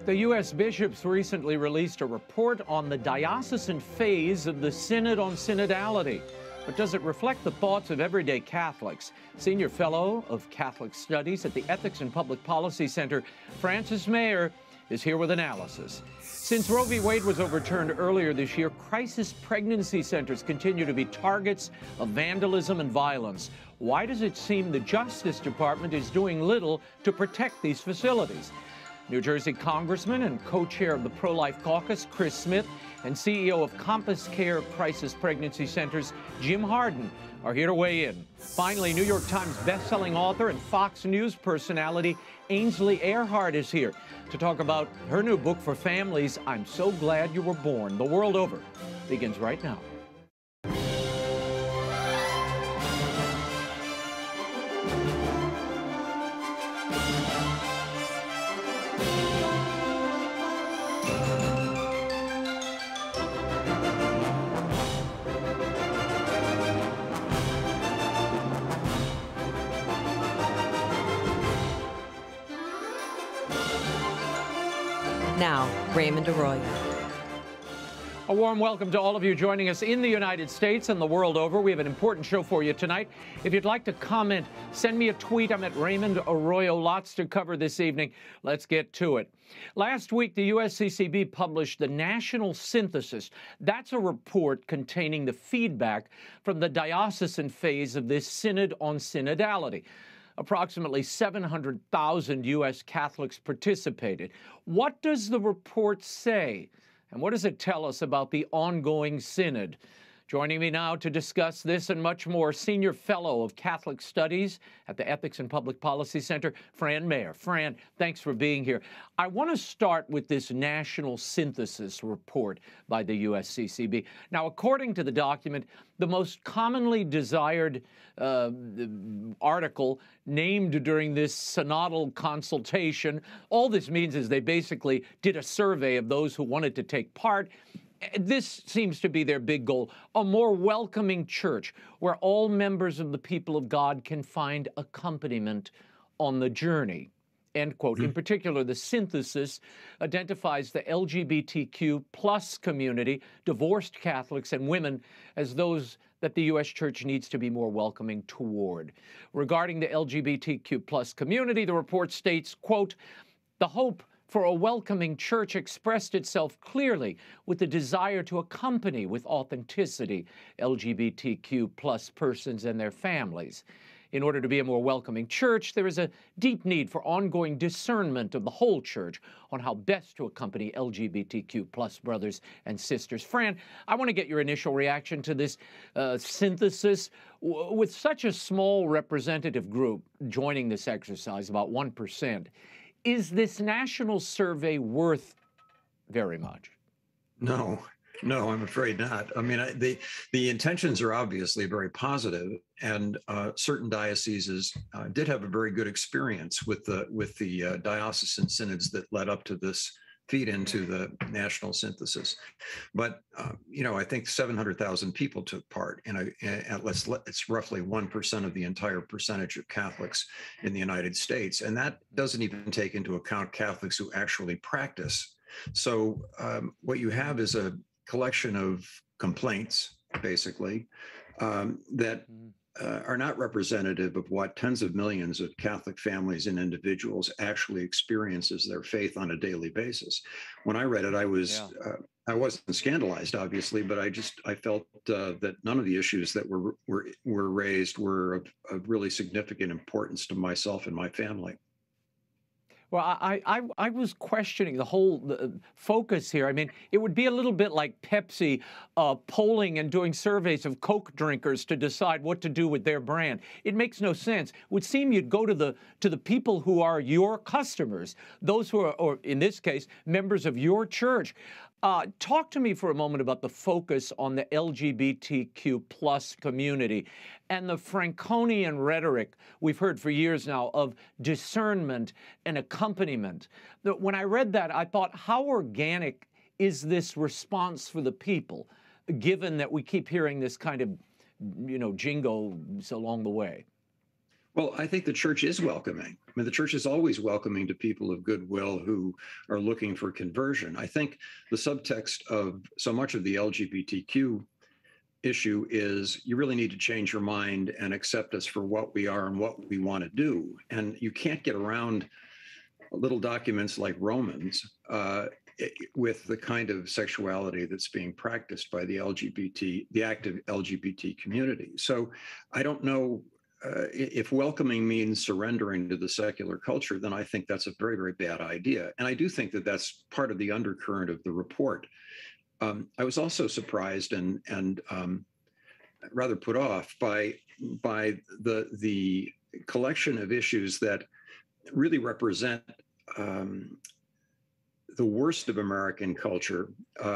The U.S. bishops recently released a report on the diocesan phase of the Synod on Synodality. But does it reflect the thoughts of everyday Catholics? Senior Fellow of Catholic Studies at the Ethics and Public Policy Center, Francis MAIER, is here with analysis. Since Roe v. Wade was overturned earlier this year, crisis pregnancy centers continue to be targets of vandalism and violence. Why does it seem the Justice Department is doing little to protect these facilities? New Jersey Congressman and co-chair of the Pro-Life Caucus, Chris Smith, and CEO of Compass Care Crisis Pregnancy Centers, JIM HARDEN, are here to weigh in. Finally, New York Times bestselling author and Fox News personality AINSLEY EARHARDT is here to talk about her new book for families, I'm So Glad You Were Born, The World Over. Begins right now. Now, Raymond Arroyo. A warm welcome to all of you joining us in the United States and the world over. We have an important show for you tonight. If you'd like to comment, send me a tweet. I'm at Raymond Arroyo. Lots to cover this evening. Let's get to it. Last week, the USCCB published the National Synthesis. That's a report containing the feedback from the diocesan phase of this Synod on Synodality. Approximately 700,000 U.S. Catholics participated. What does the report say? And what does it tell us about the ongoing Synod? Joining me now to discuss this and much more, Senior Fellow of Catholic Studies at the Ethics and Public Policy Center, Fran MAIER. Fran, thanks for being here. I want to start with this National Synthesis report by the USCCB. Now, according to the document, the most commonly desired article named during this synodal consultation, all this means is they basically did a survey of those who wanted to take part. This seems to be their big goal, a more welcoming church where all members of the people of God can find accompaniment on the journey, end quote. In particular, the synthesis identifies the LGBTQ plus community, divorced Catholics and women, as those that the U.S. Church needs to be more welcoming toward. Regarding the LGBTQ plus community, the report states, quote, the hope for a welcoming church expressed itself clearly with the desire to accompany with authenticity LGBTQ plus persons and their families. In order to be a more welcoming church, there is a deep need for ongoing discernment of the whole church on how best to accompany LGBTQ plus brothers and sisters. Fran, I want to get your initial reaction to this synthesis. With such a small representative group joining this exercise, about 1%, is this national survey worth very much? No, I'm afraid not. I mean, the intentions are obviously very positive, and certain dioceses did have a very good experience with the diocesan synods that led up to this feed into the national synthesis. But I think 700,000 people took part, and it's roughly 1% of the entire percentage of Catholics in the United States, and that doesn't even take into account Catholics who actually practice. So what you have is a collection of complaints, basically, that are not representative of what tens of millions of Catholic families and individuals actually experience as their faith on a daily basis. When I read it, I wasn't scandalized, obviously, but I felt that none of the issues that were raised were of really significant importance to myself and my family. Well, I was questioning the whole focus here. I mean, it would be a little bit like Pepsi polling and doing surveys of Coke drinkers to decide what to do with their brand. It makes no sense. It would seem you'd go to the people who are your customers, those who are, or in this case, members of your church. Talk to me for a moment about the focus on the LGBTQ plus community and the Franconian rhetoric we've heard for years now of discernment and accompaniment. When I read that, I thought, how organic is this response for the people, given that we keep hearing this kind of, jingo along the way? Well, I think the church is welcoming. I mean, the church is always welcoming to people of goodwill who are looking for conversion. I think the subtext of so much of the LGBTQ issue is you really need to change your mind and accept us for what we are and what we want to do. And you can't get around little documents like Romans with the kind of sexuality that's being practiced by the active LGBT community. So I don't know if welcoming means surrendering to the secular culture, then I think that's a very, very bad idea. And I do think that that's part of the undercurrent of the report. I was also surprised and rather put off by the collection of issues that really represent the worst of American culture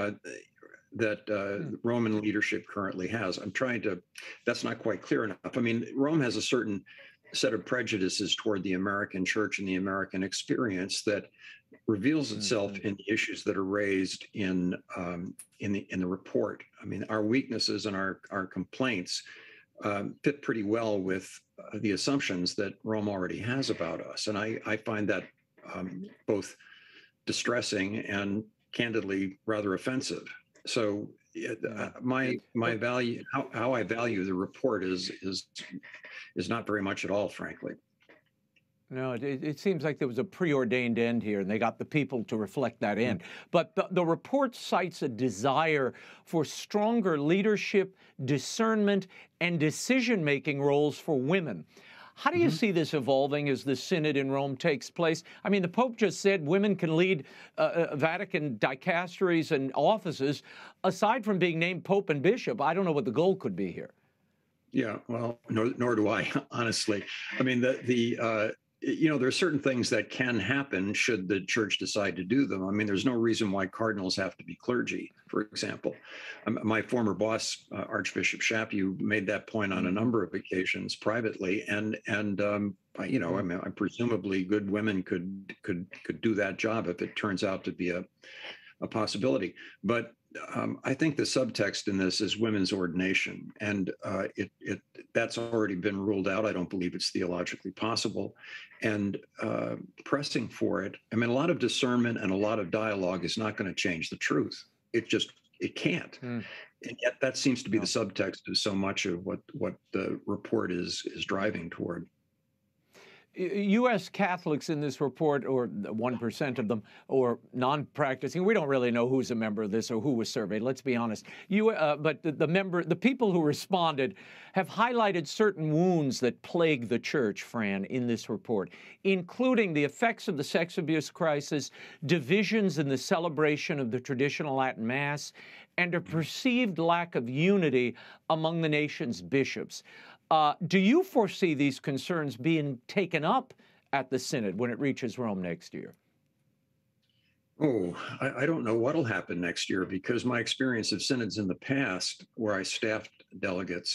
that Roman leadership currently has. That's not quite clear enough. I mean, Rome has a certain set of prejudices toward the American church and the American experience that reveals itself in the issues that are raised in the report. I mean, our weaknesses and our complaints fit pretty well with the assumptions that Rome already has about us. And I find that both distressing and candidly rather offensive. So my value, how I value the report is not very much at all, frankly. No, it seems like there was a preordained end here, and they got the people to reflect that end. But the report cites a desire for stronger leadership, discernment, and decision-making roles for women. How do you see this evolving as the Synod in Rome takes place? I mean, the Pope just said women can lead Vatican dicasteries and offices. Aside from being named Pope and Bishop, I don't know what the goal could be here. Yeah, well, nor do I, honestly. I mean, there are certain things that can happen should the church decide to do them. I mean, there's no reason why cardinals have to be clergy, for example. My former boss, Archbishop Chaput, made that point on a number of occasions privately, and I mean, presumably good women could do that job if it turns out to be a possibility. But I think the subtext in this is women's ordination, and that's already been ruled out. I don't believe it's theologically possible, and pressing for it. I mean, a lot of discernment and a lot of dialogue is not going to change the truth. It can't. And yet that seems to be the subtext of so much of what the report is driving toward. U.S. Catholics in this report, or 1% of them, or non-practicing, we don't really know who's a member of this or who was surveyed, let's be honest. But the people who responded have highlighted certain wounds that plague the church, Fran, in this report, including the effects of the sex abuse crisis, divisions in the celebration of the traditional Latin Mass, and a perceived lack of unity among the nation's bishops. Do you foresee these concerns being taken up at the Synod when it reaches Rome next year? Oh, I don't know what'll happen next year, because my experience of synods in the past, where I staffed delegates,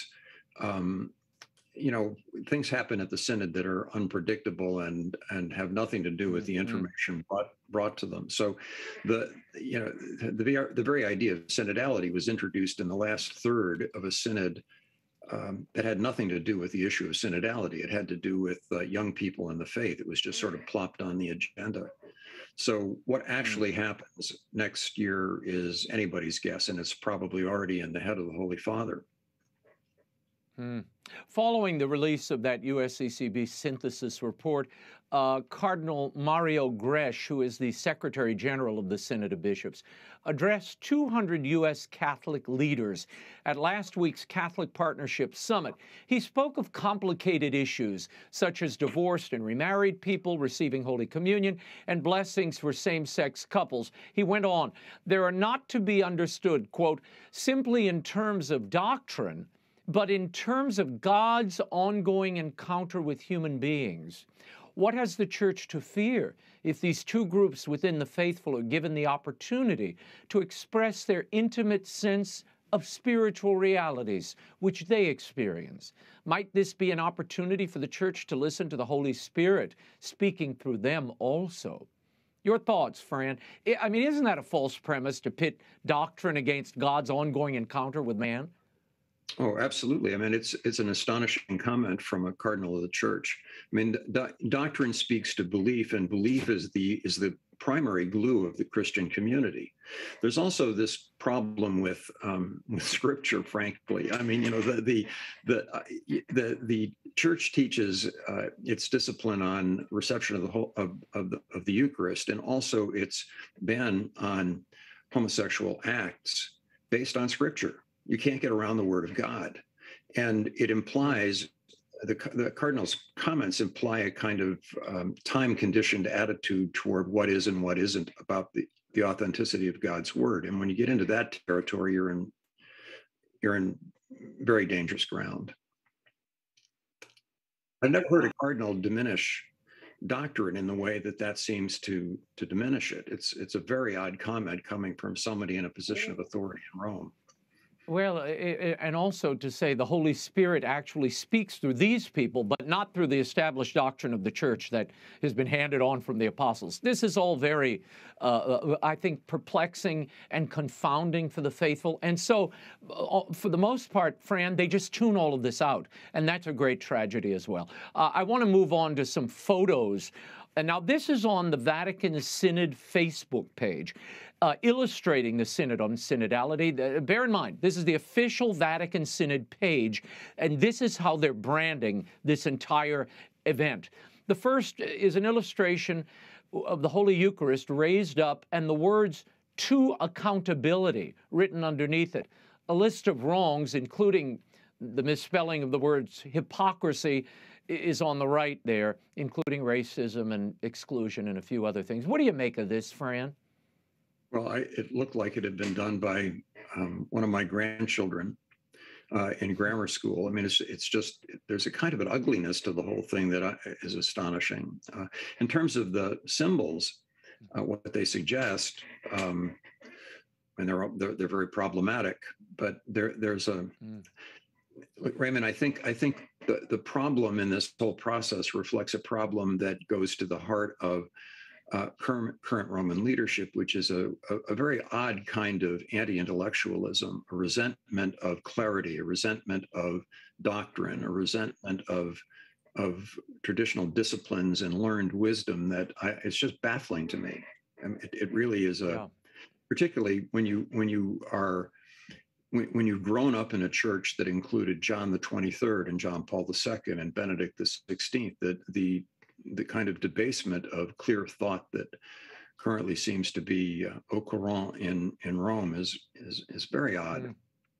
things happen at the Synod that are unpredictable and have nothing to do with the information brought to them. So the very idea of synodality was introduced in the last third of a Synod that had nothing to do with the issue of synodality. It had to do with young people in the faith. It was just sort of plopped on the agenda. So what actually happens next year is anybody's guess, and it's probably already in the head of the Holy Father. Following the release of that USCCB synthesis report, Cardinal Mario Gresh, who is the Secretary General of the Synod of Bishops, addressed 200 U.S. Catholic leaders at last week's Catholic Partnership Summit. He spoke of complicated issues such as divorced and remarried people receiving Holy Communion and blessings for same-sex couples. He went on, "They are not to be understood, quote, simply in terms of doctrine, but in terms of God's ongoing encounter with human beings. What has the Church to fear if these two groups within the faithful are given the opportunity to express their intimate sense of spiritual realities which they experience? Might this be an opportunity for the Church to listen to the Holy Spirit speaking through them also?" Your thoughts, Fran? I mean, isn't that a false premise to pit doctrine against God's ongoing encounter with man? Oh, absolutely. I mean, it's an astonishing comment from a cardinal of the church. I mean, doctrine speaks to belief, and belief is the primary glue of the Christian community. There's also this problem with Scripture, frankly. I mean, you know, the church teaches its discipline on reception of the whole of the Eucharist, and also its ban on homosexual acts based on Scripture. You can't get around the Word of God. And it implies, the Cardinal's comments imply a kind of time-conditioned attitude toward what is and what isn't about the authenticity of God's Word. And when you get into that territory, you're in very dangerous ground. I've never heard a cardinal diminish doctrine in the way that seems to diminish it. It's a very odd comment coming from somebody in a position of authority in Rome. Well, and also to say the Holy Spirit actually speaks through these people, but not through the established doctrine of the church that has been handed on from the apostles. This is all very, I think, perplexing and confounding for the faithful. And so, for the most part, Fran, they just tune all of this out. And that's a great tragedy as well. I want to move on to some photos. And now this is on the Vatican Synod Facebook page, illustrating the Synod on Synodality. Bear in mind, this is the official Vatican Synod page, and this is how they're branding this entire event. The first is an illustration of the Holy Eucharist raised up and the words "to accountability" written underneath it. A list of wrongs, including the misspelling of the words hypocrisy, is on the right there, including racism and exclusion and a few other things. What do you make of this, Fran? Well, it looked like it had been done by one of my grandchildren in grammar school. I mean, it's just, there's a kind of an ugliness to the whole thing that is astonishing. In terms of the symbols, what they suggest, and they're very problematic, but there's a... Raymond, I think the problem in this whole process reflects a problem that goes to the heart of current Roman leadership, which is a very odd kind of anti-intellectualism, a resentment of clarity, a resentment of doctrine, a resentment of traditional disciplines and learned wisdom that it's just baffling to me. I mean, it really is particularly when you've grown up in a church that included John the 23rd and John Paul II and Benedict the 16th, that the kind of debasement of clear thought that currently seems to be au courant in Rome is very odd.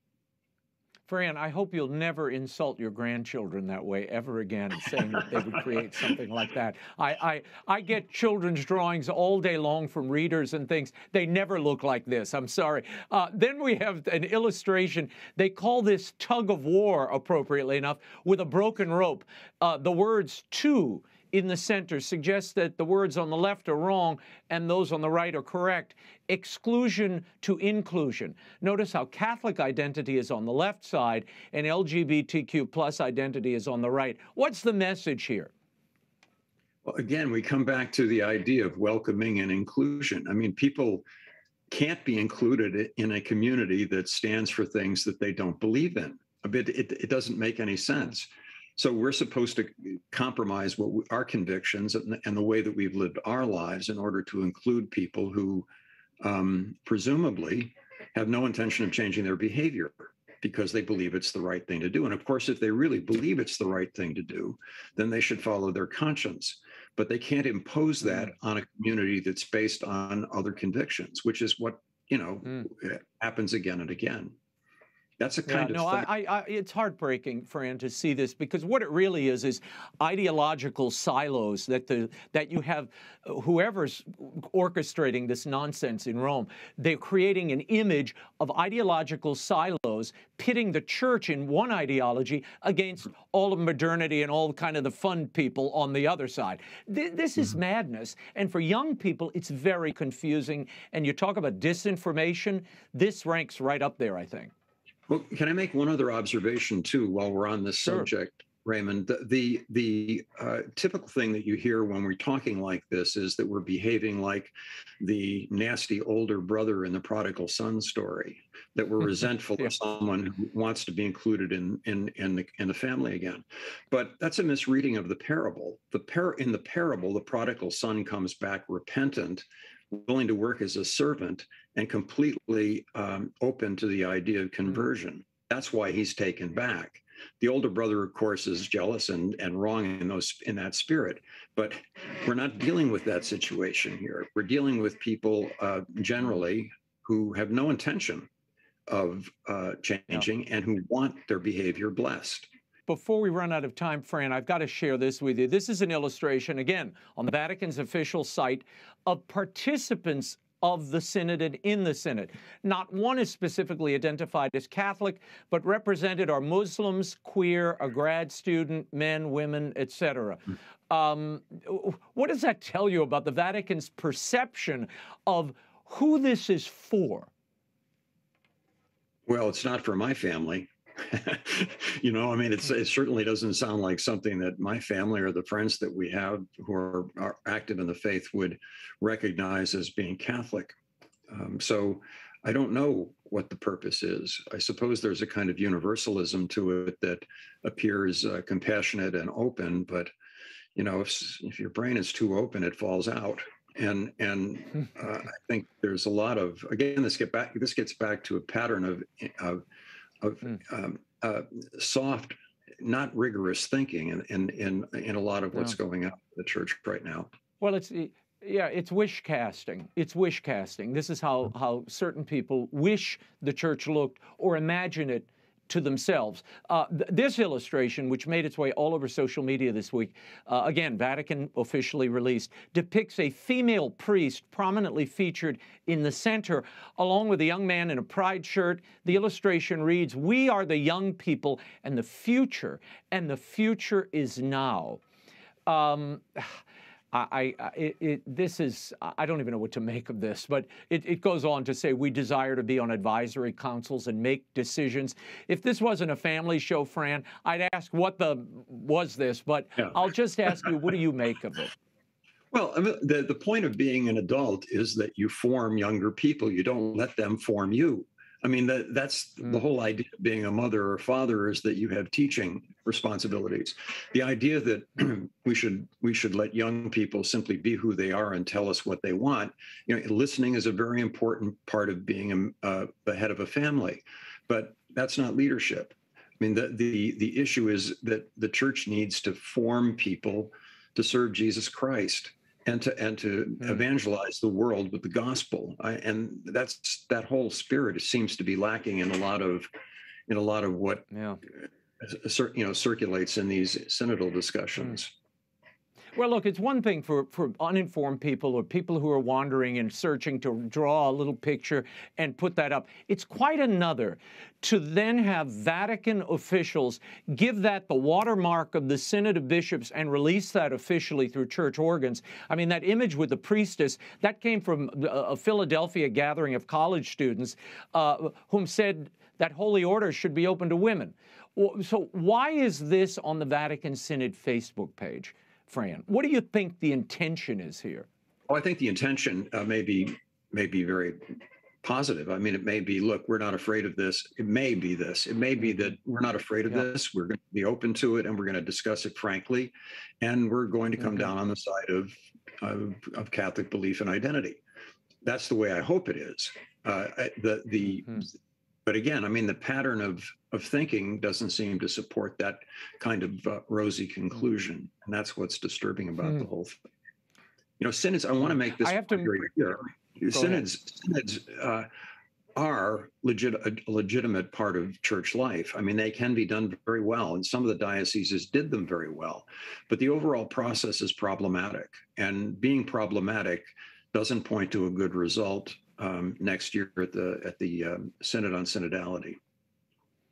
Fran, I hope you'll never insult your grandchildren that way ever again, saying that they would create something like that. I get children's drawings all day long from readers and things. They never look like this. I'm sorry. Then we have an illustration. They call this tug of war, appropriately enough, with a broken rope. The words "to" in the center suggests that the words on the left are wrong and those on the right are correct. Exclusion to inclusion. Notice how Catholic identity is on the left side and LGBTQ plus identity is on the right. What's the message here? Well, again, we come back to the idea of welcoming and inclusion. I mean, people can't be included in a community that stands for things that they don't believe in. It doesn't make any sense. So we're supposed to compromise our convictions and the way that we've lived our lives in order to include people who presumably have no intention of changing their behavior because they believe it's the right thing to do. And of course, if they really believe it's the right thing to do, then they should follow their conscience. But they can't impose that on a community that's based on other convictions, which is what, happens again and again. That's a kind of thing. It's heartbreaking, Fran, to see this, because what it really is ideological silos that you have. Whoever's orchestrating this nonsense in Rome, they're creating an image of ideological silos, pitting the church in one ideology against all of modernity and all kind of the fun people on the other side. This is madness, and for young people, it's very confusing. And you talk about disinformation, this ranks right up there, I think. Well, can I make one other observation, too, while we're on this subject? Raymond. The typical thing that you hear when we're talking like this is that we're behaving like the nasty older brother in the prodigal son story, that we're resentful Yeah. of someone who wants to be included in the family again. But that's a misreading of the parable. In the parable, the prodigal son comes back repentant, willing to work as a servant, and completely open to the idea of conversion. That's why he's taken back. The older brother, of course, is jealous and wrong in that spirit. But we're not dealing with that situation here. We're dealing with people generally who have no intention of changing and who want their behavior blessed. Before we run out of time, Fran, I've got to share this with you. This is an illustration, again, on the Vatican's official site of participants of the Synod and in the Synod. Not one is specifically identified as Catholic, but represented are Muslims, queer, a grad student, men, women, etc. What does that tell you about the Vatican's perception of who this is for? Well, it's not for my family. You know, I mean, it certainly doesn't sound like something that my family or the friends that we have who are active in the faith would recognize as being Catholic. So I don't know what the purpose is. I suppose there's a kind of universalism to it that appears compassionate and open, but you know, if your brain is too open, it falls out. And I think there's a lot of, again, this gets back to a pattern of soft, not rigorous thinking in a lot of what's going on in the church right now. Well, it's wish casting. It's wish casting. This is how certain people wish the church looked or imagine it to themselves. This illustration, which made its way all over social media this week, again, Vatican officially released, depicts a female priest prominently featured in the center, along with a young man in a pride shirt. The illustration reads, "We are the young people and the future is now." This is, I don't even know what to make of this, but it goes on to say, we desire to be on advisory councils and make decisions. If this wasn't a family show, Fran, I'd ask was this, but yeah. I'll just ask you, what do you make of it? Well, I mean, the point of being an adult is that you form younger people. You don't let them form you. I mean, that's the whole idea of being a mother or father, is that you have teaching responsibilities. The idea that we should let young people simply be who they are and tell us what they want. You know, listening is a very important part of being the head of a family, but that's not leadership. I mean, the issue is that the church needs to form people to serve Jesus Christ and to evangelize the world with the gospel, and that whole spirit seems to be lacking in a lot of what circulates in these synodal discussions. Well, look, it's one thing for uninformed people or people who are wandering and searching to draw a little picture and put that up. It's quite another to then have Vatican officials give that the watermark of the Synod of Bishops and release that officially through church organs. I mean, that image with the priestess, that came from a Philadelphia gathering of college students whom said that holy orders should be open to women. So why is this on the Vatican Synod Facebook page, Fran? What do you think the intention is here? Well, I think the intention may be very positive. I mean, it may be, look, we're not afraid of this. It may be this. It may be that we're not afraid of this. We're going to be open to it, and we're going to discuss it frankly, and we're going to come down on the side of Catholic belief and identity. That's the way I hope it is. But again, I mean, the pattern of thinking doesn't seem to support that kind of rosy conclusion, and that's what's disturbing about the whole thing. You know, synods. I want to make this very clear. Synods are a legitimate part of church life. I mean, they can be done very well, and some of the dioceses did them very well. But the overall process is problematic, and being problematic doesn't point to a good result next year at the Synod on Synodality.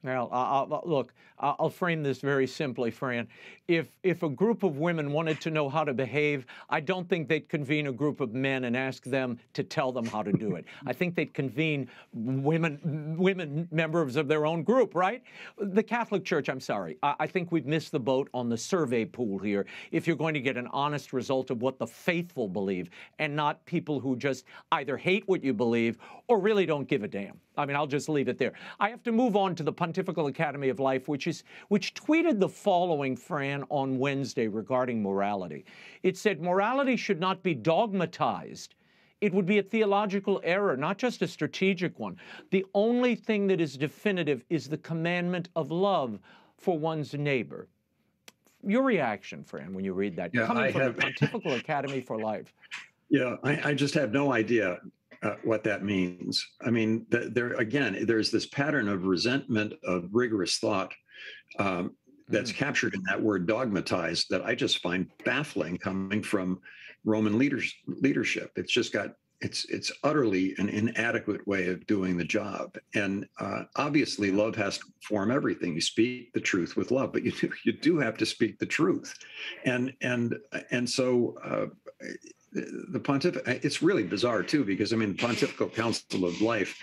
Well, look, I'll frame this very simply, Fran. If a group of women wanted to know how to behave, I don't think they'd convene a group of men and ask them to tell them how to do it. I think they'd convene women members of their own group, right? The Catholic Church, I'm sorry, I think we've missed the boat on the survey pool here. If you're going to get an honest result of what the faithful believe, and not people who just either hate what you believe or really don't give a damn. I mean, I'll just leave it there. I have to move on to the Pontifical Academy of Life, which tweeted the following, Fran, on Wednesday regarding morality. It said, morality should not be dogmatized. It would be a theological error, not just a strategic one. The only thing that is definitive is the commandment of love for one's neighbor. Your reaction, Fran, when you read that, coming from the Pontifical Academy for Life. Yeah, I just have no idea what that means. I mean, there's this pattern of resentment of rigorous thought that's captured in that word dogmatized that I just find baffling coming from Roman leadership. It's just got, it's utterly an inadequate way of doing the job. And obviously love has to form everything. You speak the truth with love, but you do have to speak the truth. And so the pontificate, it's really bizarre too, because I mean, the Pontifical Council of Life,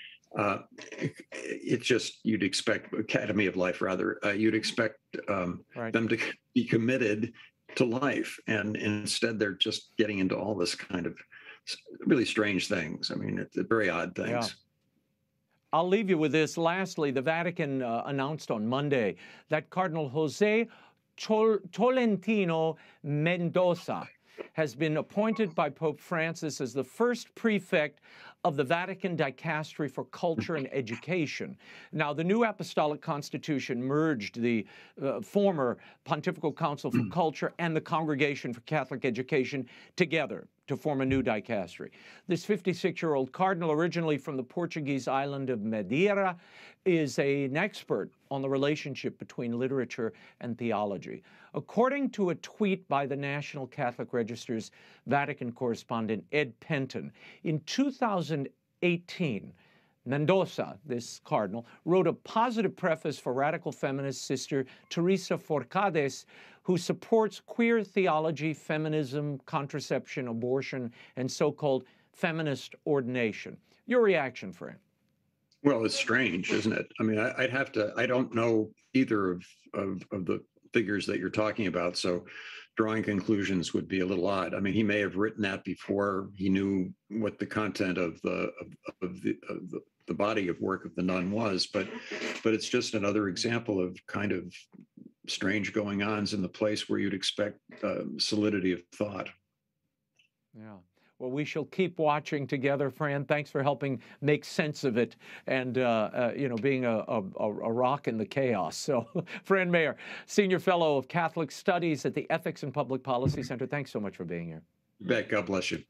it's just, you'd expect, Academy of Life rather, you'd expect them to be committed to life. And instead they're just getting into all this kind of really strange things. I mean, it's very odd things. Yeah. I'll leave you with this. Lastly, the Vatican announced on Monday that Cardinal Jose Tolentino Mendoza has been appointed by Pope Francis as the first prefect of the Vatican Dicastery for Culture and Education. Now, the new Apostolic Constitution merged the former Pontifical Council for Culture and the Congregation for Catholic Education together to form a new dicastery. This 56-year-old cardinal, originally from the Portuguese island of Madeira, is an expert on the relationship between literature and theology. According to a tweet by the National Catholic Register's Vatican correspondent Ed Penton, in 2018, Mendoza, this cardinal, wrote a positive preface for radical feminist sister Teresa Forcades, who supports queer theology, feminism, contraception, abortion, and so-called feminist ordination. Your reaction, Fran? Well, it's strange, isn't it? I mean, I don't know either of the figures that you're talking about, so drawing conclusions would be a little odd. I mean, he may have written that before he knew what the content of the body of work of the nun was, but it's just another example of kind of strange going-ons in the place where you'd expect solidity of thought. Yeah. Well, we shall keep watching together, Fran. Thanks for helping make sense of it and, being a rock in the chaos. So, Fran Maier, Senior Fellow of Catholic Studies at the Ethics and Public Policy Center. Thanks so much for being here. You bet. God bless you.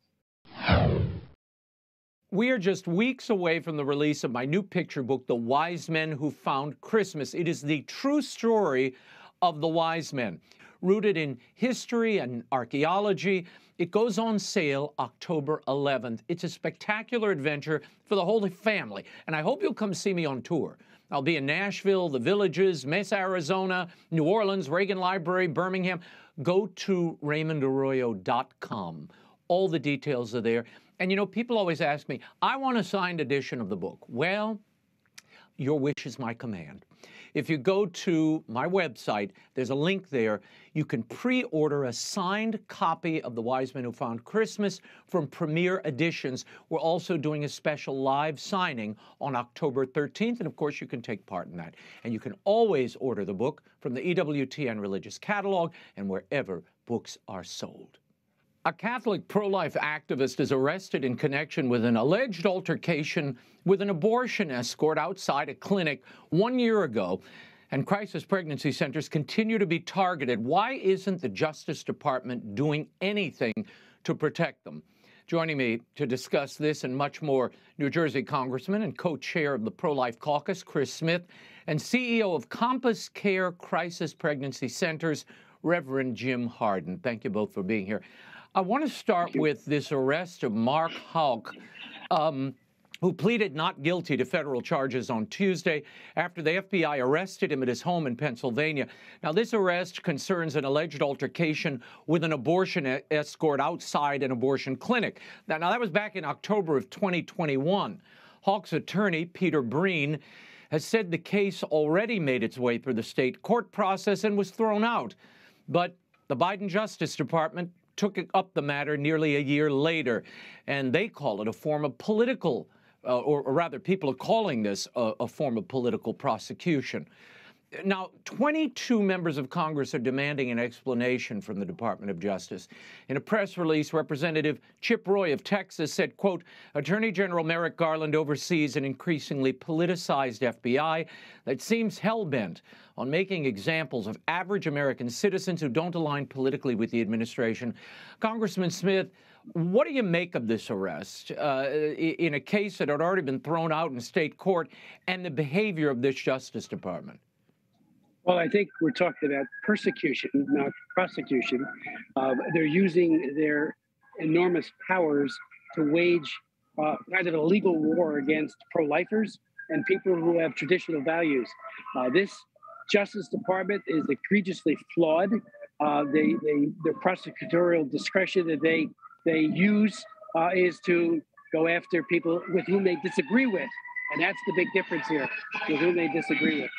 We are just weeks away from the release of my new picture book, The Wise Men Who Found Christmas. It is the true story of the wise men, rooted in history and archaeology. It goes on sale October 11th. It's a spectacular adventure for the Holy Family, and I hope you'll come see me on tour. I'll be in Nashville, the Villages, Mesa, Arizona, New Orleans, Reagan Library, Birmingham. Go to RaymondArroyo.com. All the details are there. And people always ask me, I want a signed edition of the book. Well, your wish is my command. If you go to my website, there's a link there. You can pre-order a signed copy of The Wise Men Who Found Christmas from Premier Editions. We're also doing a special live signing on October 13th, and of course you can take part in that. And you can always order the book from the EWTN Religious Catalog and wherever books are sold. A Catholic pro-life activist is arrested in connection with an alleged altercation with an abortion escort outside a clinic 1 year ago, and crisis pregnancy centers continue to be targeted. Why isn't the Justice Department doing anything to protect them? Joining me to discuss this and much more, New Jersey Congressman and co-chair of the Pro-Life Caucus, Chris Smith, and CEO of Compass Care Crisis Pregnancy Centers, Reverend Jim Harden. Thank you both for being here. I want to start with this arrest of Mark Houck. who pleaded not guilty to federal charges on Tuesday after the FBI arrested him at his home in Pennsylvania. Now, this arrest concerns an alleged altercation with an abortion escort outside an abortion clinic. Now, that was back in October of 2021. Hawk's attorney, Peter Breen, has said the case already made its way through the state court process and was thrown out. But the Biden Justice Department took up the matter nearly a year later, and they call it a form of political or rather, people are calling this a form of political prosecution. Now, 22 members of Congress are demanding an explanation from the Department of Justice. In a press release, Representative Chip Roy of Texas said, quote, Attorney General Merrick Garland oversees an increasingly politicized FBI that seems hell-bent on making examples of average American citizens who don't align politically with the administration. Congressman Smith, what do you make of this arrest in a case that had already been thrown out in state court and the behavior of this Justice Department? Well, I think we're talking about persecution, not prosecution. They're using their enormous powers to wage kind of a legal war against pro-lifers and people who have traditional values. This Justice Department is egregiously flawed. Their prosecutorial discretion that they use is to go after people with whom they disagree with. And that's the big difference here, with whom they disagree with.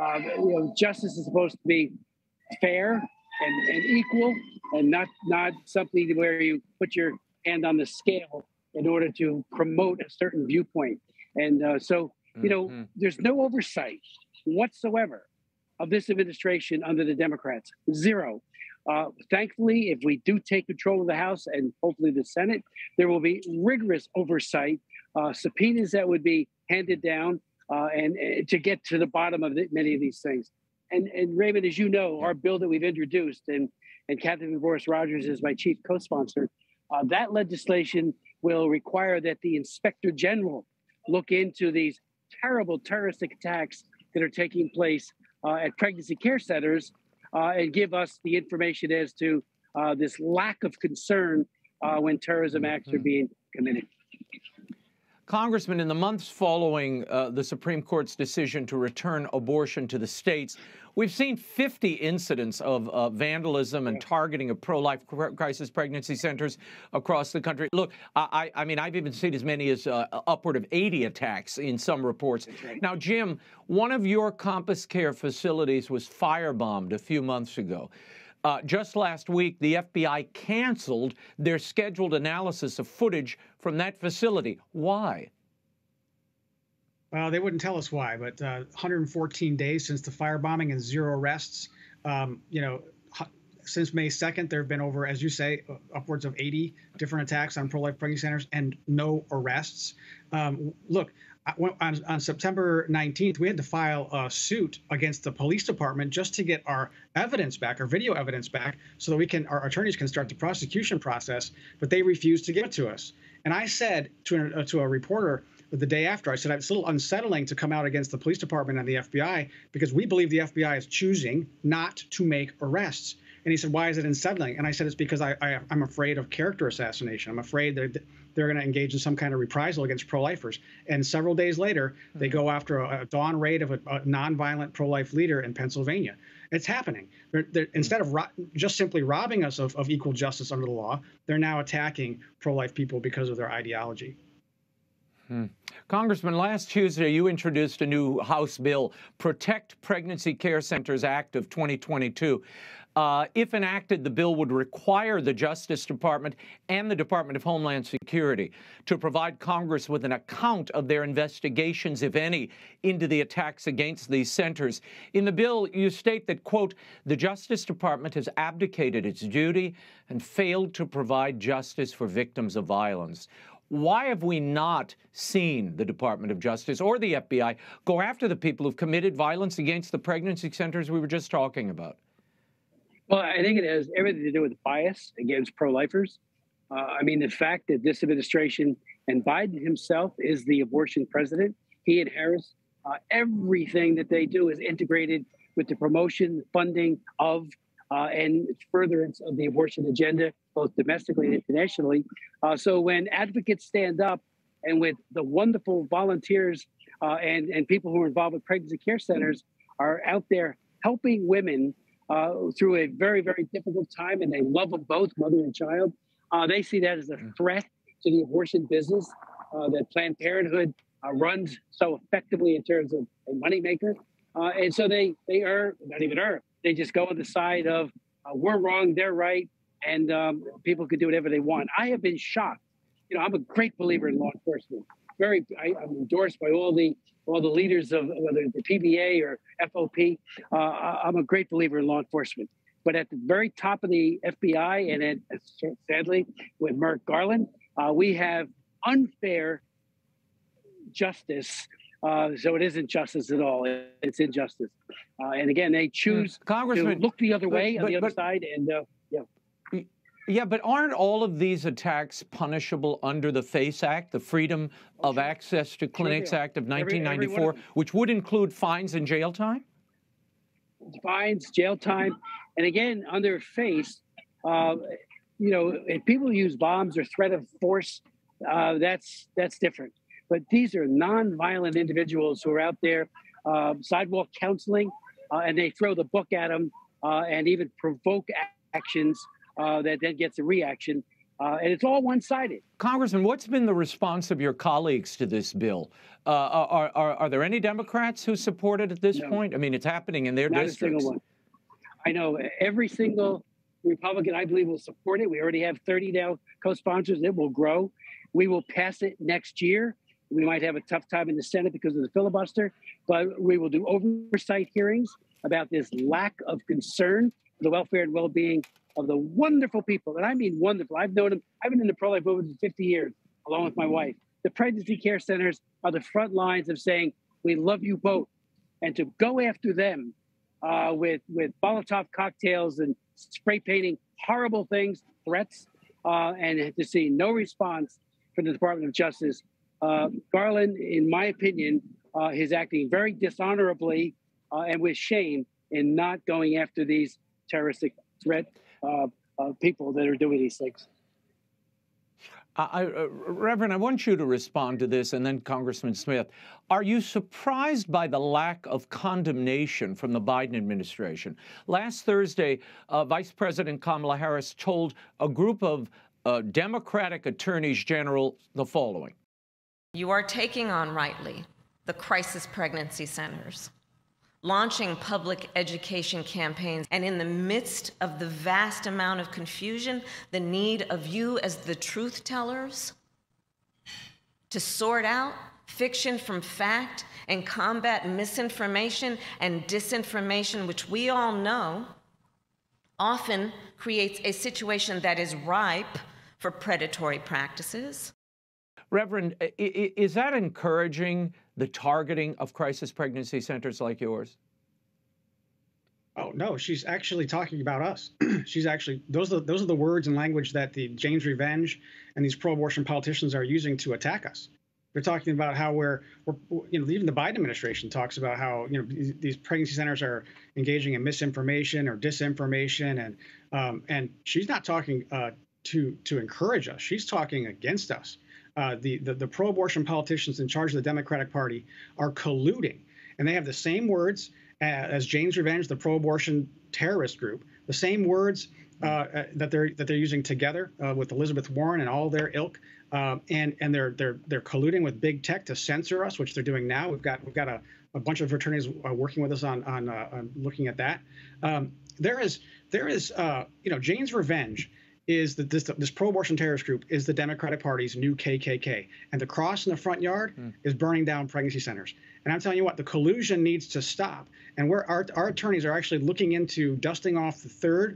Justice is supposed to be fair and equal, and not something where you put your hand on the scale in order to promote a certain viewpoint. And there's no oversight whatsoever of this administration under the Democrats. Zero. Thankfully, if we do take control of the House and hopefully the Senate, there will be rigorous oversight, subpoenas that would be handed down, and to get to the bottom of many of these things. And Raymond, as you know, our bill that we've introduced, and Catherine Boris Rogers is my chief co-sponsor, that legislation will require that the Inspector General look into these terrible terroristic attacks that are taking place at pregnancy care centers and give us the information as to this lack of concern when terrorism acts are being committed. Congressman, in the months following the Supreme Court's decision to return abortion to the states, we've seen 50 incidents of vandalism and targeting of pro-life crisis pregnancy centers across the country. Look, I mean, I've even seen as many as upward of 80 attacks in some reports. Right. Now, Jim, one of your Compass Care facilities was firebombed a few months ago. Just last week, the FBI canceled their scheduled analysis of footage from that facility. Why? Well, they wouldn't tell us why, but 114 days since the firebombing and 0 arrests. Since May 2nd, there have been over, as you say, upwards of 80 different attacks on pro-life pregnancy centers and no arrests. Look, on September 19th, we had to file a suit against the police department just to get our evidence back, our video evidence back, so that our attorneys can start the prosecution process, but they refused to give it to us. And I said to a reporter the day after, I said, it's a little unsettling to come out against the police department and the FBI because we believe the FBI is choosing not to make arrests. And he said, why is it unsettling? And I said, it's because I'm afraid of character assassination. I'm afraid that they're going to engage in some kind of reprisal against pro-lifers. And several days later, they go after a dawn raid of a nonviolent pro-life leader in Pennsylvania. It's happening. Instead of just simply robbing us of equal justice under the law, they're now attacking pro-life people because of their ideology. Congressman, last Tuesday, you introduced a new House bill, Protect Pregnancy Care Centers Act of 2022. If enacted, the bill would require the Justice Department and the Department of Homeland Security to provide Congress with an account of their investigations, if any, into the attacks against these centers. In the bill, you state that, quote, the Justice Department has abdicated its duty and failed to provide justice for victims of violence. Why have we not seen the Department of Justice or the FBI go after the people who've committed violence against the pregnancy centers we were just talking about? Well, I think it has everything to do with bias against pro-lifers. The fact that this administration and Biden himself is the abortion president, he and Harris, everything that they do is integrated with the promotion, funding of, and furtherance of the abortion agenda, both domestically and internationally. So when advocates stand up and with the wonderful volunteers and people who are involved with pregnancy care centers are out there helping women through a very, very difficult time, and they love them both, mother and child. They see that as a threat to the abortion business that Planned Parenthood runs so effectively in terms of a moneymaker. And so they are, not even are, they just go on the side of we're wrong, they're right, and people can do whatever they want. I have been shocked. You know, I'm a great believer in law enforcement. I'm endorsed by all the leaders of whether it's the PBA or FOP. I'm a great believer in law enforcement. But at the very top of the FBI, and sadly with Merrick Garland, we have unfair justice. So it isn't justice at all. It's injustice. And again, they choose Congressman, to look the other way on the other side. And Yeah, but aren't all of these attacks punishable under the FACE Act, the Freedom of Access to Clinics Act of 1994, which would include fines and jail time? Fines, jail time. And again, under FACE, if people use bombs or threat of force, that's different. But these are nonviolent individuals who are out there, sidewalk counseling, and they throw the book at them and even provoke actions that then gets a reaction. And it's all one-sided. Congressman, what's been the response of your colleagues to this bill? Are there any Democrats who support it at this point? I mean, it's happening in their districts. Not a single one. I know every single Republican, I believe, will support it. We already have 30 now co-sponsors. It will grow. We will pass it next year. We might have a tough time in the Senate because of the filibuster, but we will do oversight hearings about this lack of concern for the welfare and well-being of the wonderful people, and I mean wonderful. I've known them. I've been in the pro-life movement for 50 years, along with my wife. The pregnancy care centers are the front lines of saying, we love you both. And to go after them with Molotov cocktails and spray painting horrible things, threats, and to see no response from the Department of Justice. Garland, in my opinion, is acting very dishonorably and with shame in not going after these terroristic threat people that are doing these things. Reverend, I want you to respond to this, and then Congressman Smith. Are you surprised by the lack of condemnation from the Biden administration? Last Thursday, Vice President Kamala Harris told a group of Democratic attorneys general the following. You are taking on rightly the crisis pregnancy centers, launching public education campaigns, and in the midst of the vast amount of confusion, the need of you as the truth tellers to sort out fiction from fact and combat misinformation and disinformation, which we all know often creates a situation that is ripe for predatory practices. Reverend, is that encouraging the targeting of crisis pregnancy centers like yours? Oh, no, she's actually talking about us. She's actually, those are the words and language that the Jane's Revenge and these pro-abortion politicians are using to attack us. They're talking about how we're even the Biden administration talks about how, these pregnancy centers are engaging in misinformation or disinformation. And she's not talking to encourage us. She's talking against us. The pro-abortion politicians in charge of the Democratic Party are colluding, and they have the same words as Jane's Revenge, the pro-abortion terrorist group, the same words that they're using together with Elizabeth Warren and all their ilk, and they're colluding with big tech to censor us, which they're doing now. We've got a bunch of attorneys working with us on looking at that. There is Jane's Revenge is that this pro-abortion terrorist group is the Democratic Party's new KKK. And the cross in the front yard is burning down pregnancy centers. And I'm telling you what, the collusion needs to stop. And our attorneys are actually looking into dusting off the third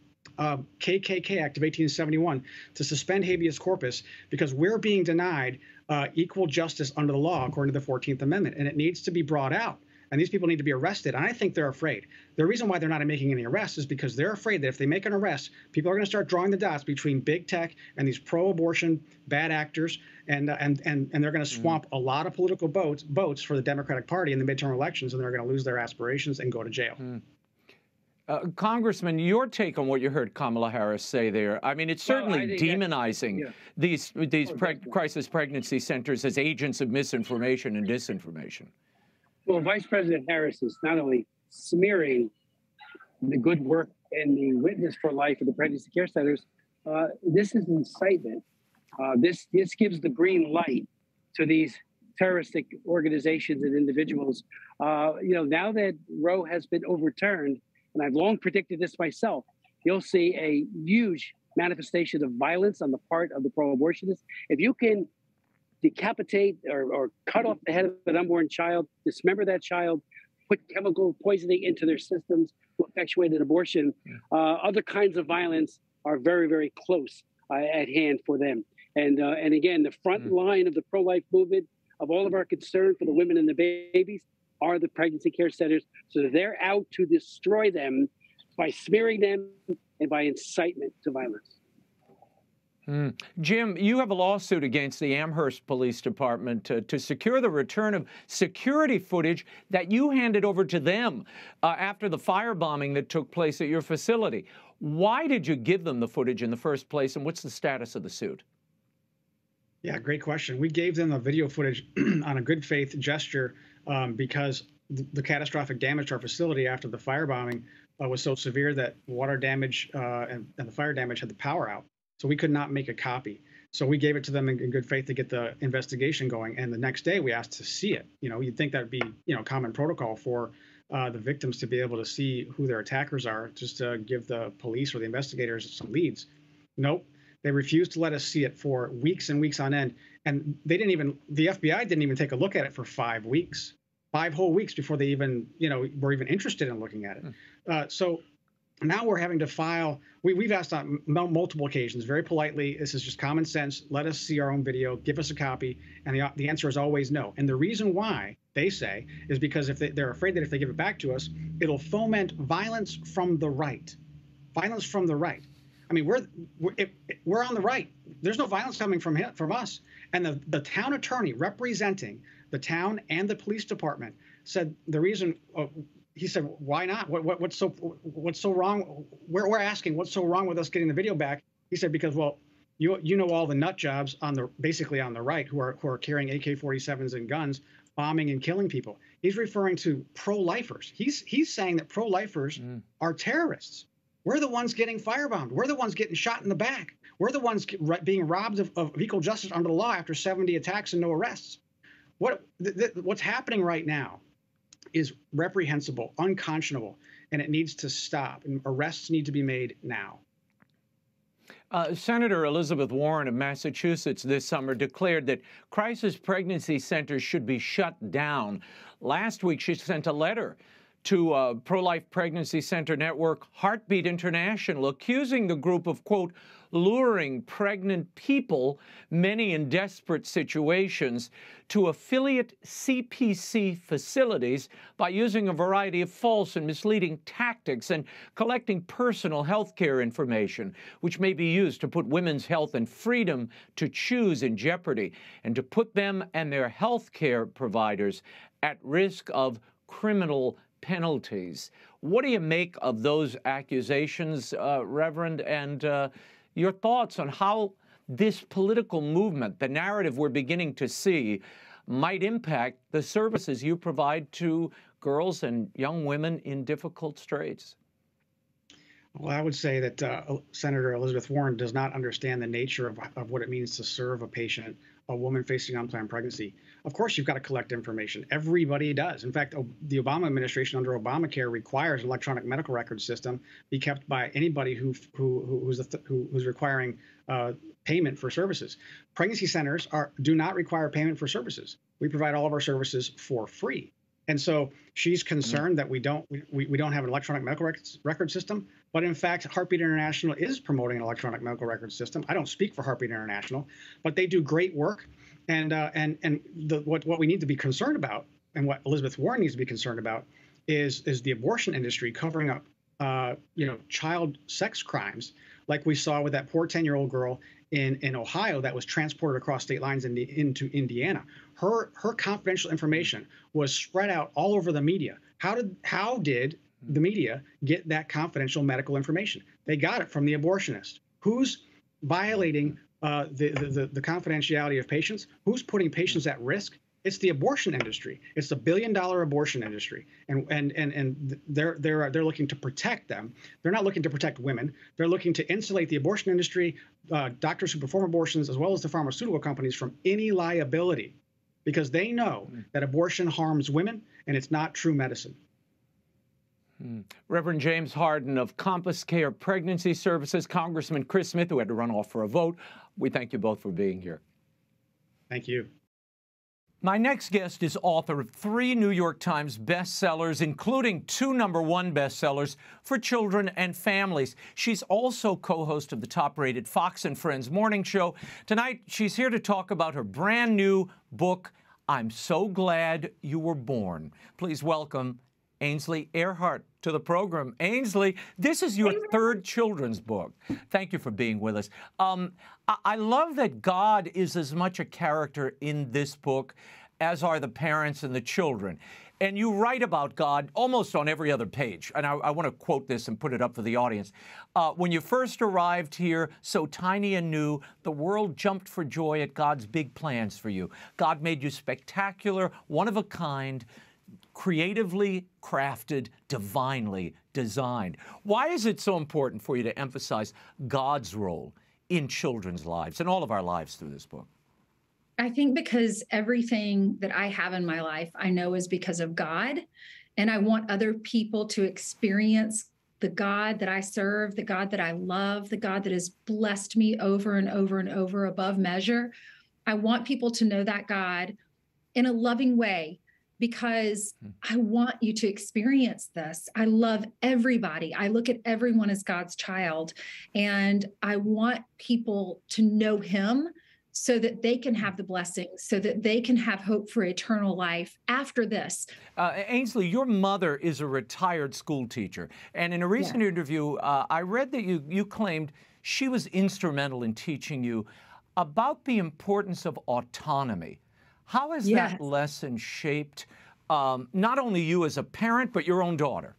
KKK Act of 1871 to suspend habeas corpus because we're being denied equal justice under the law according to the 14th Amendment. And it needs to be brought out. And these people need to be arrested. And I think they're afraid. The reason why they're not making any arrests is because they're afraid that if they make an arrest, people are going to start drawing the dots between big tech and these pro-abortion bad actors, and they're going to swamp a lot of political votes for the Democratic Party in the midterm elections, and they're going to lose their aspirations and go to jail. Congressman, your take on what you heard Kamala Harris say there? I mean, it's certainly demonizing these crisis pregnancy centers as agents of misinformation and disinformation. Well, Vice President Harris is not only smearing the good work and the witness for life of the pregnancy care centers, this is incitement. This gives the green light to these terroristic organizations and individuals. Now that Roe has been overturned, and I've long predicted this myself, you'll see a huge manifestation of violence on the part of the pro-abortionists. If you can decapitate or cut off the head of an unborn child, dismember that child, put chemical poisoning into their systems to effectuate an abortion, other kinds of violence are very, very close at hand for them. And again, the front line of the pro-life movement, of all of our concern for the women and the babies, are the pregnancy care centers. So they're out to destroy them by smearing them and by incitement to violence. Jim, you have a lawsuit against the Amherst Police Department to secure the return of security footage that you handed over to them after the firebombing that took place at your facility. Why did you give them the footage in the first place, and what's the status of the suit? Yeah, great question. We gave them the video footage on a good faith gesture because the catastrophic damage to our facility after the firebombing was so severe that water damage and the fire damage had the power out. So we could not make a copy. So we gave it to them in good faith to get the investigation going. And the next day we asked to see it. You'd think that would be, common protocol for the victims to be able to see who their attackers are, just to give the police or the investigators some leads. Nope. They refused to let us see it for weeks and weeks on end. And the FBI didn't even take a look at it for 5 weeks, 5 whole weeks before they even, were even interested in looking at it. So now we're having to file. We've asked on multiple occasions, very politely, this is just common sense. Let us see our own video. Give us a copy. And the answer is always no. And the reason why, they say, is because if they're afraid that if they give it back to us, it'll foment violence from the right. Violence from the right. I mean, we're on the right. There's no violence coming from us. And the town attorney representing the town and the police department said the reason. He said, "Why not? What's so wrong? We're asking what's so wrong with us getting the video back." He said, "Because you know all the nut jobs basically on the right who are carrying AK-47s and guns, bombing and killing people." He's referring to pro-lifers. He's saying that pro-lifers are terrorists. We're the ones getting firebombed. We're the ones getting shot in the back. We're the ones being robbed of equal justice under the law after 70 attacks and no arrests. What's happening right now is reprehensible, unconscionable, and it needs to stop. And arrests need to be made now. Senator Elizabeth Warren of Massachusetts this summer declared that crisis pregnancy centers should be shut down. Last week, she sent a letter to pro-life pregnancy center network Heartbeat International, accusing the group of, quote, luring pregnant people, many in desperate situations, to affiliate CPC facilities by using a variety of false and misleading tactics and collecting personal health care information, which may be used to put women's health and freedom to choose in jeopardy and to put them and their health care providers at risk of criminal penalties. What do you make of those accusations, Reverend, and your thoughts on how this political movement, the narrative we're beginning to see, might impact the services you provide to girls and young women in difficult straits? Well, I would say that Senator Elizabeth Warren does not understand the nature of what it means to serve a patient, a woman facing unplanned pregnancy. Of course, you've got to collect information. Everybody does. In fact, the Obama administration under Obamacare requires an electronic medical record system be kept by anybody who's requiring payment for services. Pregnancy centers do not require payment for services. We provide all of our services for free. And so she's concerned that we don't have an electronic medical record system. But in fact, Heartbeat International is promoting an electronic medical record system. I don't speak for Heartbeat International, but they do great work. And what we need to be concerned about, and what Elizabeth Warren needs to be concerned about, is the abortion industry covering up child sex crimes, like we saw with that poor 10-year-old girl in Ohio that was transported across state lines into Indiana. Her confidential information was spread out all over the media. How did the media get that confidential medical information? They got it from the abortionist. Who's violating the confidentiality of patients? Who's putting patients at risk? It's the abortion industry. It's the billion-dollar abortion industry, and they're looking to protect them. They're not looking to protect women. They're looking to insulate the abortion industry, doctors who perform abortions, as well as the pharmaceutical companies, from any liability, because they know that abortion harms women and it's not true medicine. Reverend James Harden of Compass Care Pregnancy Services, Congressman Chris Smith, who had to run off for a vote. We thank you both for being here. Thank you. My next guest is author of 3 New York Times bestsellers, including 2 #1 bestsellers for children and families. She's also co-host of the top-rated Fox and Friends morning show. Tonight, she's here to talk about her brand new book, I'm So Glad You Were Born. Please welcome AINSLEY EARHARDT to the program. AINSLEY, this is your 3rd children's book. Thank you for being with us. I love that God is as much a character in this book as are the parents and the children. And you write about God almost on every other page. And I want to quote this and put it up for the audience. When you first arrived here, so tiny and new, the world jumped for joy at God's big plans for you. God made you spectacular, one of a kind, creatively crafted, divinely designed. Why is it so important for you to emphasize God's role in children's lives and all of our lives through this book? I think because everything that I have in my life, I know is because of God. And I want other people to experience the God that I serve, the God that I love, the God that has blessed me over and over and over above measure. I want people to know that God in a loving way, because I want you to experience this. I love everybody. I look at everyone as God's child, and I want people to know him so that they can have the blessings, so that they can have hope for eternal life after this. AINSLEY, your mother is a retired school teacher. And in a recent interview, I read that you claimed she was instrumental in teaching you about the importance of autonomy. How has that lesson shaped not only you as a parent, but your own daughter?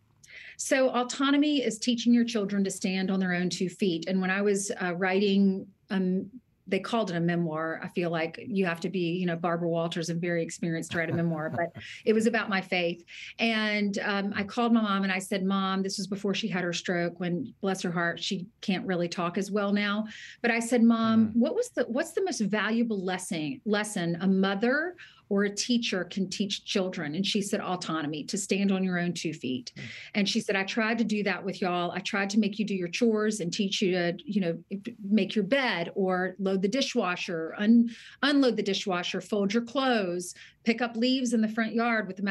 So autonomy is teaching your children to stand on their own 2 feet. And when I was writing, they called it a memoir. I feel like you have to be, Barbara Walters and very experienced to write a memoir, but it was about my faith. And I called my mom and I said, Mom, this was before she had her stroke, when, bless her heart, she can't really talk as well now. But I said, Mom, what's the most valuable lesson a mother or a teacher can teach children? And she said, autonomy, to stand on your own 2 feet. And she said, I tried to do that with y'all. I tried to make you do your chores and teach you to, make your bed or load the dishwasher, unload the dishwasher, fold your clothes, pick up leaves in the front yard with the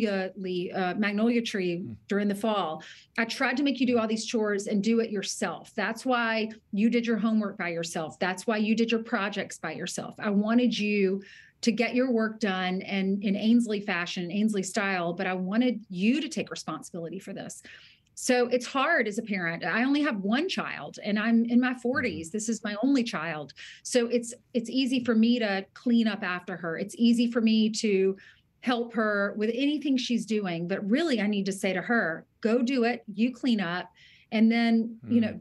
magnolia tree during the fall. I tried to make you do all these chores and do it yourself. That's why you did your homework by yourself. That's why you did your projects by yourself. I wanted you to get your work done and in AINSLEY fashion, AINSLEY style, but I wanted you to take responsibility for this. So it's hard as a parent. I only have 1 child and I'm in my 40s. This is my only child. So it's easy for me to clean up after her. It's easy for me to help her with anything she's doing. But really, I need to say to her, go do it, you clean up, and then,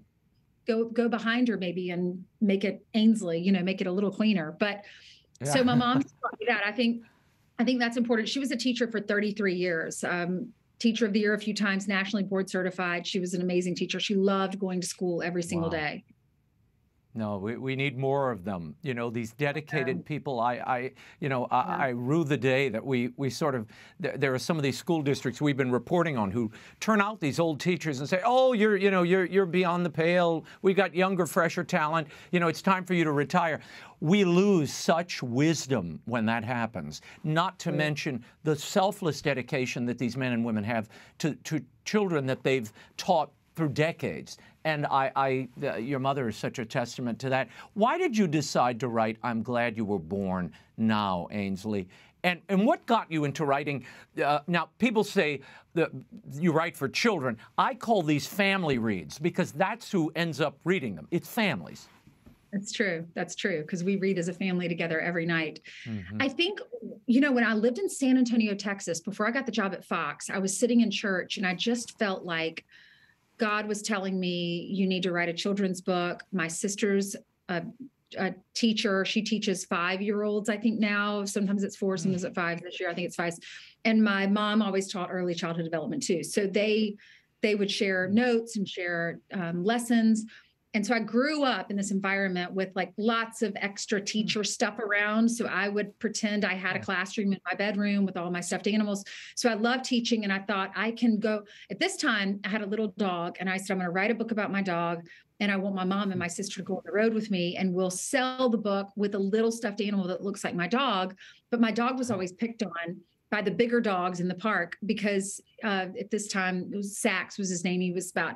go behind her maybe and make it AINSLEY, make it a little cleaner. But so my mom taught me that. I think that's important. She was a teacher for 33 years, teacher of the year a few times, nationally board certified. She was an amazing teacher. She loved going to school every single day. No, we need more of them. These dedicated people. I rue the day that we sort of, there are some of these school districts we've been reporting on who turn out these old teachers and say, oh, you're beyond the pale. We got younger, fresher talent. It's time for you to retire. We lose such wisdom when that happens, not to mention the selfless dedication that these men and women have to children that they've taught through decades. And your mother is such a testament to that. Why did you decide to write I'm Glad You Were Born now, AINSLEY? And what got you into writing? Now, people say that you write for children. I call these family reads because that's who ends up reading them. It's families. That's true. That's true. Because we read as a family together every night. Mm-hmm. I think, when I lived in San Antonio, Texas, before I got the job at Fox, I was sitting in church and I just felt like God was telling me, you need to write a children's book. My sister's a teacher. She teaches 5-year-olds, I think now. Sometimes it's 4, sometimes it's 5. This year, I think it's 5. And my mom always taught early childhood development too. So they would share notes and share lessons. And so I grew up in this environment with like lots of extra teacher stuff around. So I would pretend I had a classroom in my bedroom with all my stuffed animals. So I loved teaching. And I thought I can go. At this time, I had a little dog. And I said, I'm going to write a book about my dog. And I want my mom and my sister to go on the road with me. And we'll sell the book with a little stuffed animal that looks like my dog. But my dog was always picked on by the bigger dogs in the park because at this time, Sax was his name. He was about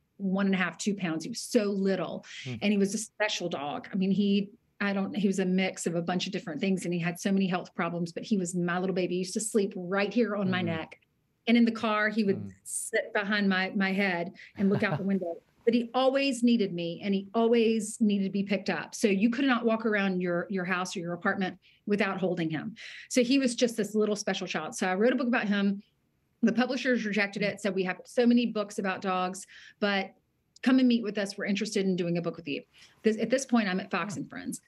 1.5, 2 pounds. He was so little and he was a special dog. I mean, he was a mix of a bunch of different things and he had so many health problems, but he was my little baby. He used to sleep right here on my neck. And in the car, he would sit behind my head and look out the window. But he always needed me and he always needed to be picked up. So you could not walk around your house or your apartment without holding him. So he was just this little special child. So I wrote a book about him. The publishers rejected it, said we have so many books about dogs, but come and meet with us. We're interested in doing a book with you. At this point, I'm at Fox and Friends.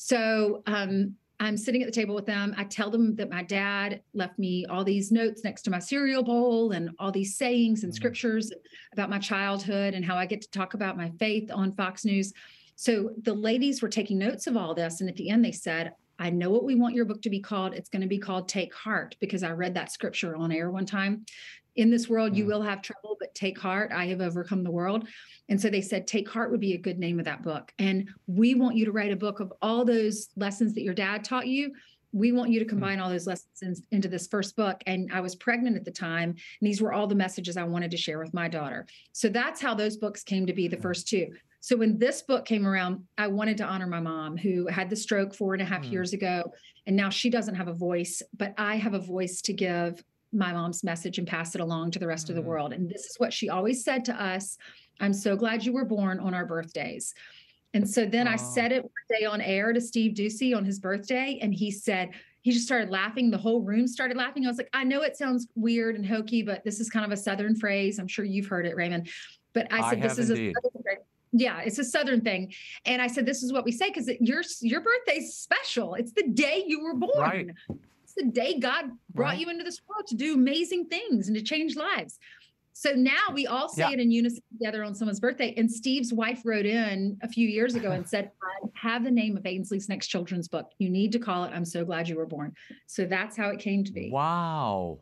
So I'm sitting at the table with them. I tell them that my dad left me all these notes next to my cereal bowl and all these sayings and scriptures about my childhood and how I get to talk about my faith on Fox News. So the ladies were taking notes of all this. And at the end, they said, I know what we want your book to be called. It's going to be called Take Heart, because I read that scripture on air one time. In this world, you will have trouble, but take heart. I have overcome the world. And so they said, Take Heart would be a good name of that book. And we want you to write a book of all those lessons that your dad taught you. We want you to combine all those lessons into this first book. And I was pregnant at the time. And these were all the messages I wanted to share with my daughter. So that's how those books came to be, the first 2. So when this book came around, I wanted to honor my mom, who had the stroke 4.5 years ago. And now she doesn't have a voice, but I have a voice to give my mom's message and pass it along to the rest of the world. And this is what she always said to us. I'm so glad you were born on our birthdays. And so then I said it one day on air to Steve Ducey on his birthday. And he said, he just started laughing. The whole room started laughing. I was like, I know it sounds weird and hokey, but this is kind of a Southern phrase. I'm sure you've heard it, Raymond. But I said, this is indeed a Southern phrase. Yeah, it's a Southern thing. And I said, this is what we say, because your birthday's special. It's the day you were born. Right. It's the day God brought you into this world to do amazing things and to change lives. So now we all say it in unison together on someone's birthday. And Steve's wife wrote in a few years ago and said, I have the name of Ainsley's next children's book. You need to call it I'm So Glad You Were Born. So that's how it came to be. Wow.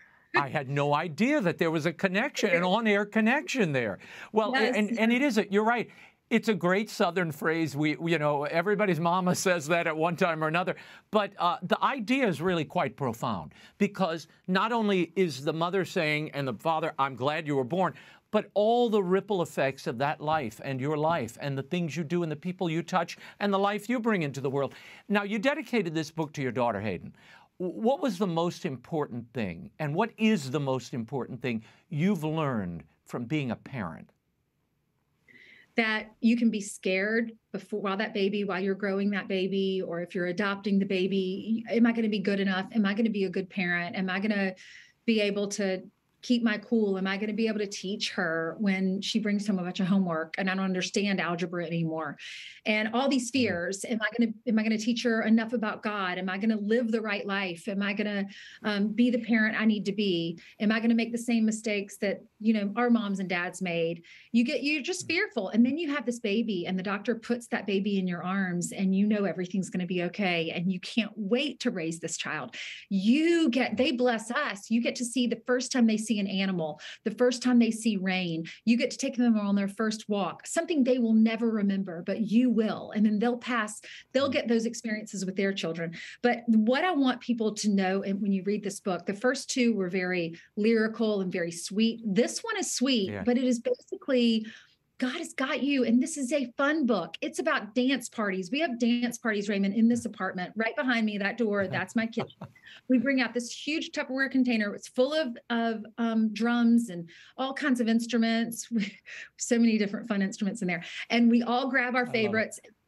I had no idea that there was a connection, an on-air connection there. Well, Yes. and it is, you're right. It's a great Southern phrase. Everybody's mama says that at one time or another. But the idea is really quite profound, because not only is the mother saying and the father, I'm glad you were born, but all the ripple effects of that life and your life and the things you do and the people you touch and the life you bring into the world. Now, you dedicated this book to your daughter, Hayden. What was the most important thing, and what is the most important thing you've learned from being a parent? That you can be scared while you're growing that baby, or if you're adopting the baby. Am I going to be good enough? Am I going to be a good parent? Am I going to be able to keep my cool? Am I going to be able to teach her when she brings home a bunch of homework and I don't understand algebra anymore? And all these fears. Am I going to teach her enough about God? Am I going to live the right life? Am I going to be the parent I need to be? Am I going to make the same mistakes that, our moms and dads made? You're just fearful. And then you have this baby and the doctor puts that baby in your arms and everything's going to be okay. And you can't wait to raise this child. They bless us. You get to see the first time they see an animal, the first time they see rain. You get to take them on their first walk, something they will never remember, but you will. And then they'll get those experiences with their children. But what I want people to know, and when you read this book, the first 2 were very lyrical and very sweet. This one is sweet, but it is basically God has got you. And this is a fun book. It's about dance parties. We have dance parties, Raymond, in this apartment right behind me, that door. That's my kitchen. We bring out this huge Tupperware container. It's full of drums and all kinds of instruments. So many different fun instruments in there. And we all grab our favorites.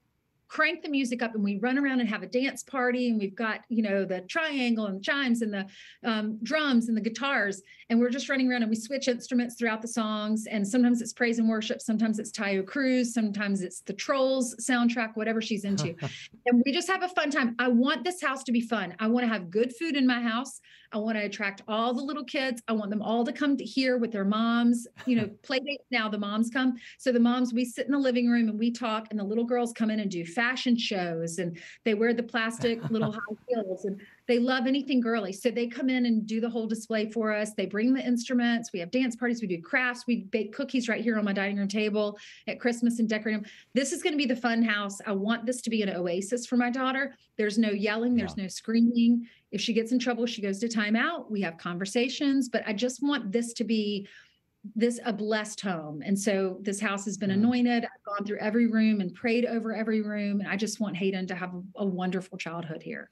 crank the music up and we run around and have a dance party. And we've got, the triangle and the chimes and the drums and the guitars. And we're just running around and we switch instruments throughout the songs. And sometimes it's praise and worship. Sometimes it's Tayo Cruz. Sometimes it's the Trolls soundtrack, whatever she's into. And we just have a fun time. I want this house to be fun. I want to have good food in my house. I want to attract all the little kids. I want them all to come to here with their moms, play dates now, the moms come. So the moms, we sit in the living room and we talk, and the little girls come in and do fashion shows, and they wear the plastic little high heels, and they love anything girly. So they come in and do the whole display for us. They bring the instruments. We have dance parties. We do crafts. We bake cookies right here on my dining room table at Christmas and decorate them. This is going to be the fun house. I want this to be an oasis for my daughter. There's no yelling. There's no screaming. If she gets in trouble, she goes to timeout. We have conversations, but I just want this to be a blessed home. And so this house has been anointed. I've gone through every room and prayed over every room. And I just want Hayden to have a wonderful childhood here.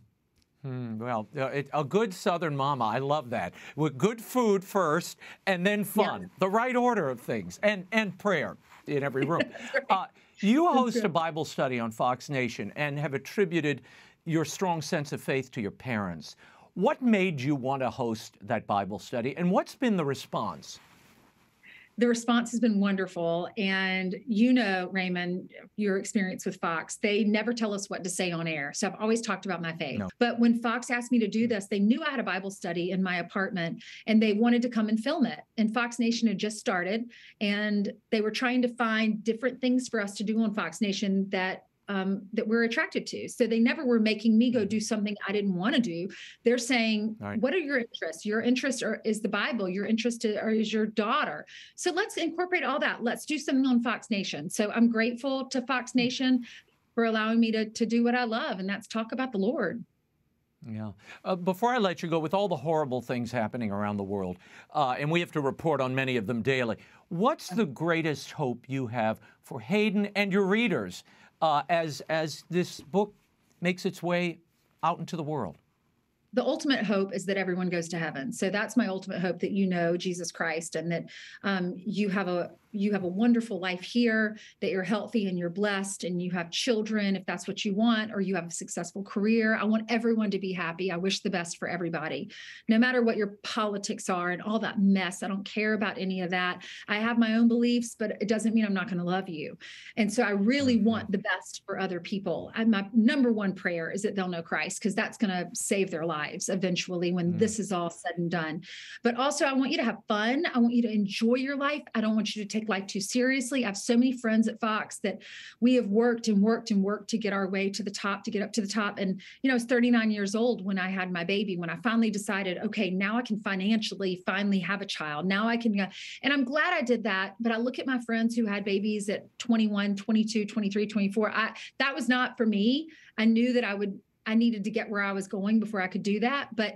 Well, a good Southern mama, I love that. With good food first and then fun, the right order of things, and prayer in every room. Right. You host a Bible study on Fox Nation and have attributed your strong sense of faith to your parents. What made you want to host that Bible study, and what's been the response? The response has been wonderful. And Raymond, your experience with Fox, they never tell us what to say on air. So I've always talked about my faith. No. But when Fox asked me to do this, they knew I had a Bible study in my apartment and they wanted to come and film it. And Fox Nation had just started and they were trying to find different things for us to do on Fox Nation that we're attracted to. So they never were making me go do something I didn't want to do. They're saying, what are your interests? Your interest is the Bible. Your interest is your daughter. So let's incorporate all that. Let's do something on Fox Nation. So I'm grateful to Fox Nation for allowing me to do what I love, and that's talk about the Lord. Yeah. Before I let you go, with all the horrible things happening around the world, and we have to report on many of them daily, what's the greatest hope you have for Hayden and your readers as this book makes its way out into the world? The ultimate hope is that everyone goes to heaven. So that's my ultimate hope, that Jesus Christ, and that you have a wonderful life here, that you're healthy and you're blessed and you have children, if that's what you want, or you have a successful career. I want everyone to be happy. I wish the best for everybody, no matter what your politics are and all that mess. I don't care about any of that. I have my own beliefs, but it doesn't mean I'm not going to love you. And so I really want the best for other people. My number one prayer is that they'll know Christ, because that's going to save their lives eventually when this is all said and done. But also, I want you to have fun. I want you to enjoy your life. I don't want you to take life too seriously. I have so many friends at Fox that we have worked and worked and worked to get our way to the top, to get up to the top. And, I was 39 years old when I had my baby, when I finally decided, okay, now I can financially finally have a child. Now I can, and I'm glad I did that. But I look at my friends who had babies at 21, 22, 23, 24. That was not for me. I knew that I needed to get where I was going before I could do that. But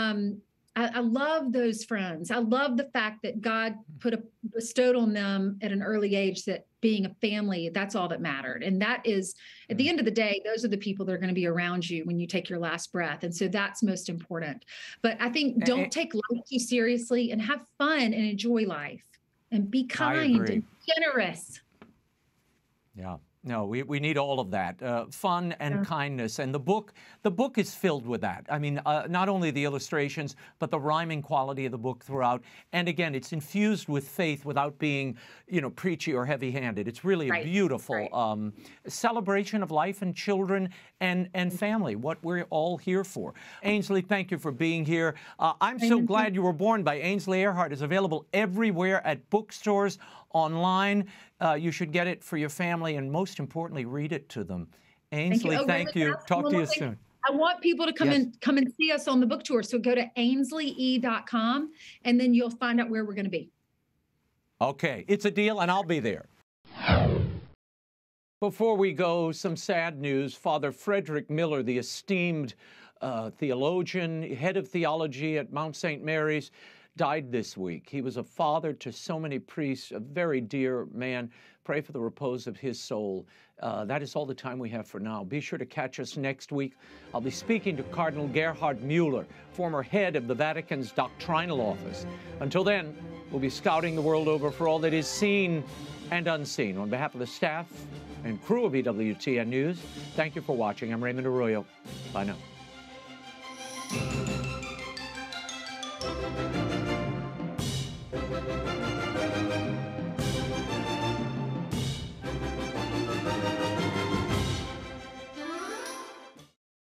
I love those friends. I love the fact that God bestowed on them at an early age that being a family, that's all that mattered. And that is, at the end of the day, those are the people that are going to be around you when you take your last breath. And so that's most important. But I think don't take life too seriously and have fun and enjoy life and be kind and generous. Yeah. No, we need all of that, fun and kindness, and the book is filled with that. I mean, not only the illustrations, but the rhyming quality of the book throughout. And again, it's infused with faith without being, preachy or heavy-handed. It's really a beautiful celebration of life and children and family, what we're all here for. Ainsley, thank you for being here. I'm so glad you were born by Ainsley Earhart. It's available everywhere at bookstores, online. You should get it for your family, and most importantly, read it to them. Ainsley, thank you. Talk to you soon. I want people to come and see us on the book tour. So go to AINSLEE.com, and then you'll find out where we're going to be. Okay, it's a deal, and I'll be there. Before we go, some sad news. Father Frederick Miller, the esteemed theologian, head of theology at Mount St. Mary's, died this week. He was a father to so many priests, a very dear man. Pray for the repose of his soul. That is all the time we have for now. Be sure to catch us next week. I'll be speaking to Cardinal Gerhard Mueller, former head of the Vatican's doctrinal office. Until then, We'll be scouting the world over for all that is seen and unseen. On behalf of the staff and crew of EWTN News, thank you for watching. I'm Raymond Arroyo. Bye now.